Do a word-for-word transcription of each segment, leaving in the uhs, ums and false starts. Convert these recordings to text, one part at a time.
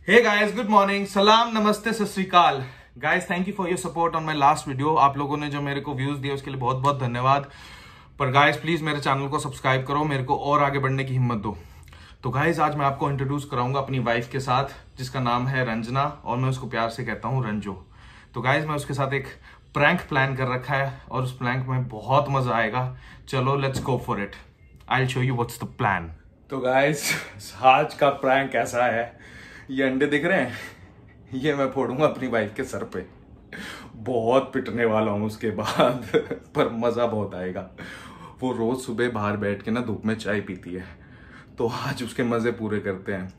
Hey guys, good morning, सलाम, नमस्ते, सत श्री अकाल। Guys, thank you for your support on my last video. आप लोगों ने जो मेरे को व्यूज दिए उसके लिए बहुत बहुत धन्यवाद। पर गाइस प्लीज मेरे चैनल को सब्सक्राइब करो, मेरे को और आगे बढ़ने की हिम्मत दो। तो गाइस आज मैं आपको इंट्रोड्यूस कराऊंगा अपनी वाइफ के साथ, जिसका नाम है रंजना और मैं उसको प्यार से कहता हूँ रंजो। तो गाइस मैं उसके साथ एक प्रैंक प्लान कर रखा है और उस प्रैंक में बहुत मजा आएगा। चलो let's go for it. I will show you what's the plan. तो गाइस आज का प्रैंक ऐसा है, ये अंडे दिख रहे हैं, ये मैं फोड़ूंगा अपनी वाइफ के सर पे। बहुत पिटने वाला हूं उसके बाद पर मजा बहुत आएगा। वो रोज सुबह बाहर बैठ के ना धूप में चाय पीती है, तो आज उसके मजे पूरे करते हैं।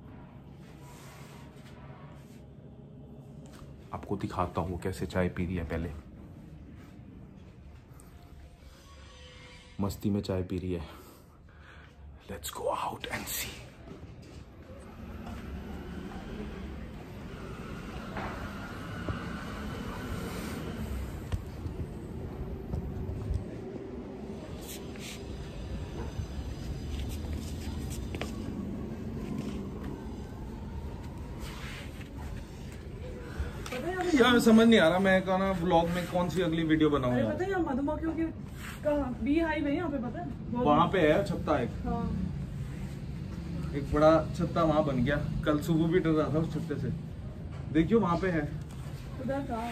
आपको दिखाता हूं वो कैसे चाय पी रही है। पहले मस्ती में चाय पी रही है। Let's go out and see. यार समझ नहीं आ रहा मैं का ना व्लॉग में कौन सी अगली वीडियो बनाऊंगा। पता है यार मधुमक्खियों की कहाँ बी हाइव है यहाँ पे, पता है वहाँ पे है छत्ता एक। हाँ। एक बड़ा छत्ता वहाँ बन गया। कल सुबह भी डर रहा था उस छत्ते से। देखियो वहाँ पे है। उधर कहाँ?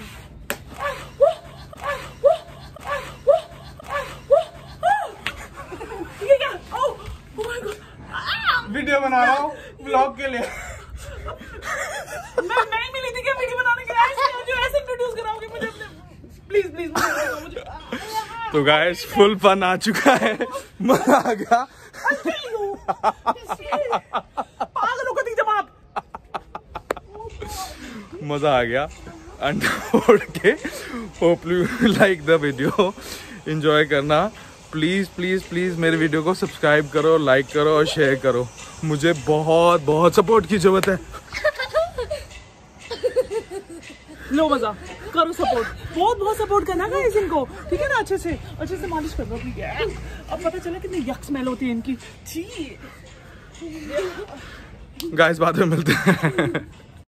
ये क्या? Oh, oh my God! Video बना रहा हूँ व्लॉग के लिए। मैं नहीं मिली थी क्या वीडियो बनाने के लिए? जो ऐसे इंट्रोड्यूस कराओगे मुझे अपने, प्लीज प्लीज मुझे। तो गाइस फुल फन आ चुका है, मजा आ गया। पागलों को दी जवाब। मजा आ गया अंडा फोड़ के। Hope you like the video, enjoy करना। प्लीज प्लीज प्लीज मेरे वीडियो को सब्सक्राइब करो, लाइक करो और शेयर करो। मुझे बहुत बहुत सपोर्ट की जरूरत है। लो मजा करो, सपोर्ट बहुत बहुत सपोर्ट करना गाइस इनको, ठीक है ना? अच्छे से अच्छे से मालिश कर दो, ठीक है? अब पता चला कितनी यक स्मेल होती है इनकी। जी गाइस बाद में मिलते हैं।